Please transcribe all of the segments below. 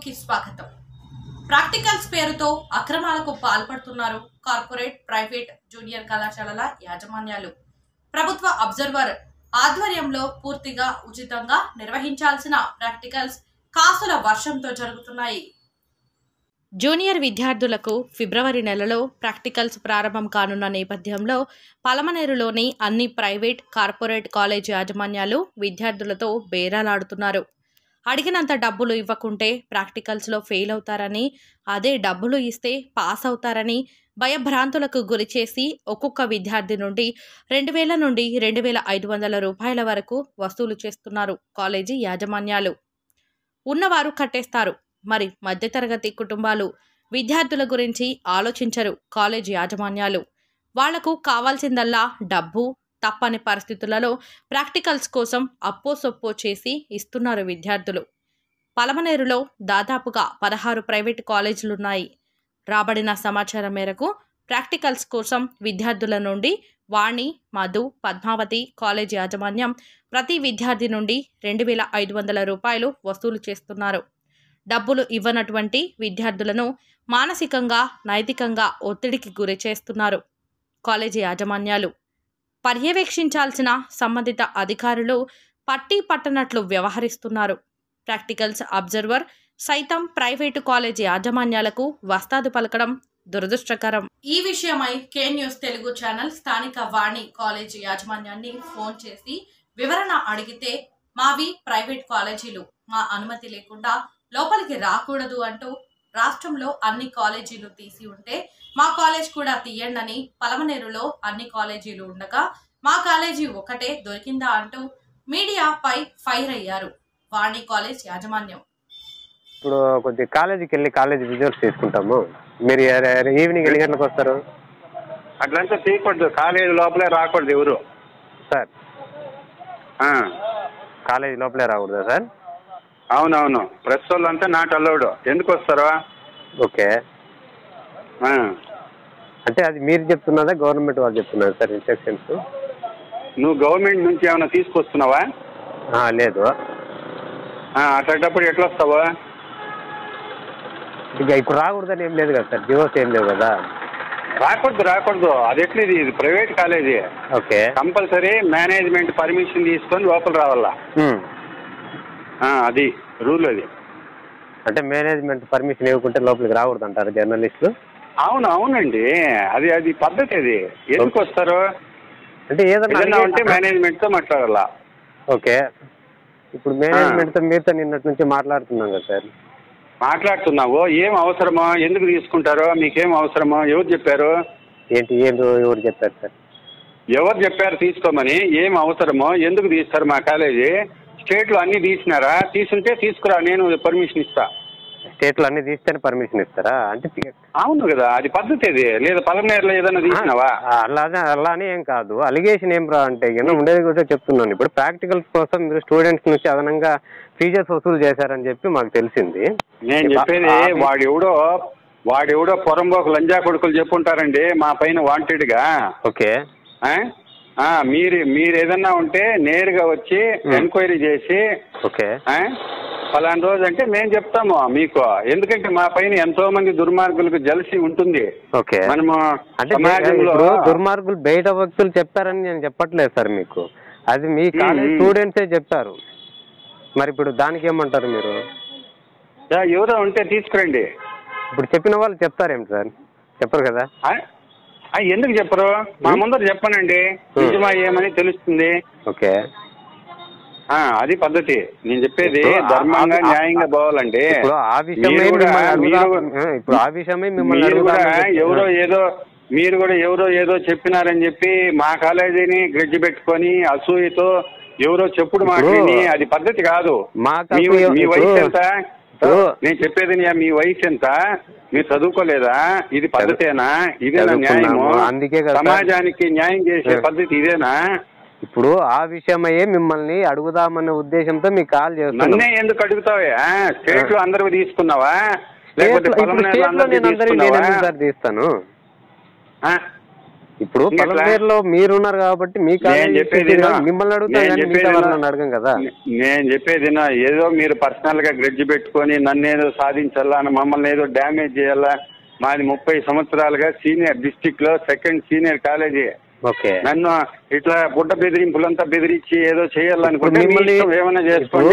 కి స్వాగతం. ప్రాక్టికల్స్ పేరుతో అక్రమాలకు పాల్పడుతున్నారు కార్పొరేట్, ప్రైవేట్, జూనియర్ కళాశాలల యాజమాన్యాలు. ప్రభుత్వ అబ్జర్వర్ ఆధ్వర్యంలో పూర్తిగా ఉచితంగా నిర్వహించాల్సిన ప్రాక్టికల్స్ కాసుల వర్షంతో జరుగుతున్నాయి. జూనియర్ విద్యార్థులకు ఫిబ్రవరి నెలలో ప్రాక్టికల్స్ ప్రారంభం కానున్న నేపథ్యంలో పలమనేరులోని అన్ని ప్రైవేట్, కార్పొరేట్ కాలేజ్ యాజమాన్యాలు విద్యార్థులతో బేరాలాడుతున్నారు. అడిగినంత డబ్బులు ఇవ్వకుంటే ప్రాక్టికల్స్లో ఫెయిల్ అవుతారని, అదే డబ్బులు ఇస్తే పాస్ అవుతారని భయభ్రాంతులకు గురిచేసి ఒక్కొక్క విద్యార్థి నుండి 2000 నుండి 2500 రూపాయల వరకు వసూలు చేస్తున్నారు కాలేజీ యాజమాన్యాలు. ఉన్నవారు కట్టేస్తారు. మరి మధ్యతరగతి కుటుంబాలు, విద్యార్థుల గురించి ఆలోచించరు కాలేజ్ యాజమాన్యాలు. వాళ్లకు కావాల్సిందల్లా డబ్బు. తప్పని పరిస్థితులలో ప్రాక్టికల్స్ కోసం అప్పో సొప్పో చేసి ఇస్తున్నారు విద్యార్థులు. పలమనేరులో దాదాపుగా 16 ప్రైవేటు కాలేజీలున్నాయి. రాబడిన సమాచారం మేరకు ప్రాక్టికల్స్ కోసం విద్యార్థుల నుండి వాణి, మధు, పద్మావతి కాలేజ్ యాజమాన్యం ప్రతి విద్యార్థి నుండి 2500 రూపాయలు వసూలు చేస్తున్నారు. డబ్బులు ఇవ్వనటువంటి విద్యార్థులను మానసికంగా, నైతికంగా ఒత్తిడికి గురి చేస్తున్నారు కాలేజీ యాజమాన్యాలు. పర్యవేక్షించాల్సిన సంబంధిత అధికారులు పట్టి పట్టనట్లు వ్యవహరిస్తున్నారు. ప్రాక్టికల్స్ అబ్జర్వర్ సైతం ప్రైవేటు కాలేజీ యాజమాన్యాలకు వస్తాదు పలకడం దురదృష్టకరం. ఈ విషయమై కే న్యూస్ తెలుగు ఛానల్ స్థానిక వాణి కాలేజీ యాజమాన్యాన్ని ఫోన్ చేసి వివరణ అడిగితే, మావి ప్రైవేట్ కాలేజీలు, మా అనుమతి లేకుండా లోపలికి రాకూడదు అంటూ రాష్ట్రంలో అన్ని కాలేజీలు తీసి ఉంటే మా కాలేజ్ కూడా తీయండని పలమనేరులో అన్ని కాలేజీలు ఉండగా మా కాలేజీ ఒకటే దొరికిందా అంటూ మీడియాపై ఫైర్ అయ్యారు వాణి కాలేజ్ యాజమాన్యం. ఇప్పుడు కొద్ది కాలేజీకి వెళ్ళి కాలేజీ విజువల్స్ తీసుకుంటాము. మీరు ఈవినింగ్ ఎన్ని గంటలకు వస్తారు? అట్లంతా తీయకూడదు, కాలేజీ లోపలే రాకూడదు ఎవరు సార్. కాలేజీ లోపలే రాకూడదా సార్? అవునవును, ప్రెస్ వాళ్ళంతా నాట్ అలౌడ్. ఎందుకు వస్తారా? ఓకే, అంటే అది మీరు చెప్తున్నదా గవర్నమెంట్ వాళ్ళు చెప్తున్నారు సార్ ఇన్స్ట్రక్షన్స్? నువ్వు గవర్నమెంట్ నుంచి ఏమైనా తీసుకొస్తున్నావా? లేదు. అట్లాంటప్పుడు ఎట్లా వస్తావా? ఇక ఇప్పుడు రాకూడదని ఏం లేదు కదా సార్, డివోర్స్ ఏం లేవు కదా. రాకూడదు. అది ఎట్లా? ఇది private college. Okay, compulsory management permission తీసుకొని లోపల రావాలా. అది రూల్. అది అంటే మేనేజ్మెంట్ పర్మిషన్ ఇవ్వకుంటే లోపలికి రాకూడదు అంటారు జర్నలిస్టులు? అవునండి, అది పద్ధతి. అది ఎందుకు వస్తారు అంటే ఏదన్నా అంటే మేనేజ్మెంట్ తో మాట్లాడాలా. ఓకే, ఇప్పుడు మేనేజ్మెంట్ తో మీతో నిన్నటి నుంచి మాట్లాడుతున్నాం కదా సార్. మాట్లాడుతున్నావు, ఏం అవసరమో, ఎందుకు తీసుకుంటారో, మీకేం అవసరమో, ఎవరు చెప్పారు? ఎవరు చెప్పారు సార్? ఎవరు చెప్పారు తీసుకోమని? ఏం అవసరమో, ఎందుకు తీస్తారు? మా కాలేజీ స్టేట్ లో అన్ని తీసినారా? తీసుంటే తీసుకురా, నేను పర్మిషన్ ఇస్తా. స్టేట్ లో అన్ని తీస్తేనే పర్మిషన్ ఇస్తారా? అంటే అవును కదా, అది పద్ధతి. అది లేదా పలమనేరులో ఏదైనా తీసినావా? అలానే ఏం కాదు. అలిగేషన్ ఏం రా అంటే ఉండేది కూడా చెప్తున్నాను. ఇప్పుడు ప్రాక్టికల్స్ కోసం మీరు స్టూడెంట్స్ నుంచి అదనంగా ఫీజెస్ వసూలు చేశారని చెప్పి మాకు తెలిసింది. నేను చెప్పేది వాడెవడో పొరంబోకు లంజా కొడుకులు చెప్పుంటారండి మా పైన వాంటెడ్ గా. ఓకే, మీరు ఏదన్నా ఉంటే నేరుగా వచ్చి ఎంక్వైరీ చేసి, ఓకే ఫలానా రోజు అంటే మేము చెప్తాము మీకు. ఎందుకంటే మా పైన ఎంతో మంది దుర్మార్గులకు జలసి ఉంటుంది. ఓకే, మనము అంటే దుర్మార్గులు బయట వ్యక్తులు చెప్తారని నేను చెప్పట్లేదు సార్ మీకు. అది మీ కాలేజ్ స్టూడెంట్సే చెప్పారు. మరి ఇప్పుడు దానికి ఏమంటారు మీరు? ఎవరో ఉంటే తీసుకురండి. ఇప్పుడు చెప్పిన వాళ్ళు చెప్తారేంటి సార్? చెప్పరు కదా. ఎందుకు చెప్పరు? మా ముందర చెప్పనండి, నిజమా ఏమని తెలుస్తుంది. ఓకే, అది పద్ధతి. నేను చెప్పేది ధర్మంగా, న్యాయంగా పోవాలండి. మీరు కూడా ఎవరో ఏదో చెప్పినారని చెప్పి మా కాలేజీని గ్రెడ్జ్ పెట్టుకొని అసూయతో ఎవరో చెప్పుడు మాట్లాడి అది పద్ధతి కాదు. మీ వయసు ఎంత? నేను చెప్పేది మీ వయసు ఎంత? మీరు చదువుకోలేదా? ఇది పద్ధతేనా? ఇదేనా న్యాయము? అందుకే సమాజానికి న్యాయం చేసే పద్ధతి ఇదేనా? ఇప్పుడు ఆ విషయమయ్యే మిమ్మల్ని అడుగుదామనే ఉద్దేశంతో మీకు కాల్ చేస్తాను. నన్నే ఎందుకు అడుగుతావే? స్టేట్ లో అందరూ తీసుకున్నావా? లేకపోతే తీస్తాను. ఇప్పుడు పలమనేరులో మీరున్నారు కాబట్టి మీ మిమ్మల్ని అడుగుతాను అడగం కదా. నేను చెప్పేది ఏదో మీరు పర్సనల్ గా గ్రెడ్జ్ పెట్టుకొని నన్ను ఏదో సాధించాలా, మమ్మల్ని ఏదో డ్యామేజ్ చేయాలా. మాది 30 సంవత్సరాలుగా సీనియర్ డిస్ట్రిక్ట్ లో 2nd సీనియర్ కాలేజీ. నన్ను ఇట్లా పుట్ట బెదిరింపులంతా బెదిరించి ఏదో చేయాలనుకుంటే ఏమైనా చేసుకోండి.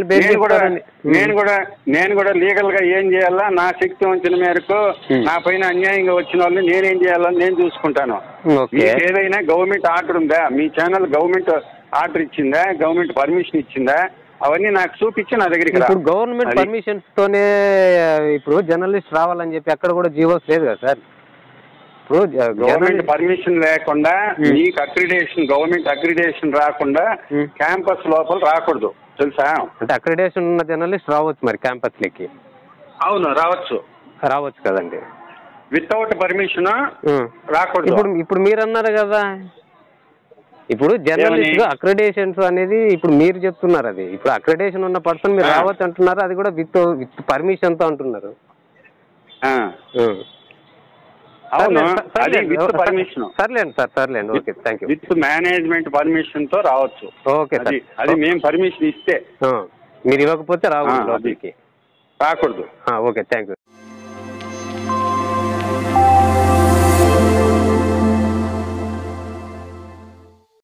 నేను కూడా లీగల్ గా ఏం చేయాలా, నా శక్తి వంచిన మేరకు నా పైన అన్యాయంగా వచ్చిన వాళ్ళని నేనేం చేయాలని నేను చూసుకుంటాను. మీకు ఏదైనా గవర్నమెంట్ ఆర్డర్ ఉందా, మీ ఛానల్ గవర్నమెంట్ ఆర్డర్ ఇచ్చిందా, గవర్నమెంట్ పర్మిషన్ ఇచ్చిందా, అవన్నీ నాకు చూపించి నా దగ్గరికి రా. గవర్నమెంట్ పర్మిషన్స్ తోనే ఇప్పుడు జర్నలిస్ట్ రావాలని చెప్పి అక్కడ కూడా జీవోస్ లేదు కదా సార్. గవర్నమెంట్ పర్మిషన్ లేకుండా మీకు అక్రిడేషన్, గవర్నమెంట్ అక్రిడేషన్ రాకుండా క్యాంపస్ లోపల రాకూడదు తెలుసా. అంటే అక్రిడేషన్ ఉన్న జర్నలిస్ట్ రావచ్చు మరి క్యాంపస్ లకి? అవును రావచ్చు కదండి. వితౌట్ పర్మిషన్ రాకూడదు. ఇప్పుడు మీరు అన్నారు కదా, ఇప్పుడు జర్నలిస్ట్ అక్రిడేషన్స్ అనేది ఇప్పుడు మీరు చెప్తున్నారు. అది ఇప్పుడు అక్రిడేషన్ ఉన్న పర్సన్ మీరు రావచ్చు అంటున్నారు, అది కూడా విత్ పర్మిషన్ తో అంటున్నారు. అవును, అది విత్ పర్మిషన్. సర్లేండి okay, thank you. With management permission తో రావచ్చు. ఓకే, అది మేము పర్మిషన్ ఇస్తే. మీరు ఇవ్వకపోతే రాకూడదు. రాకూడదు. Okay, thank you.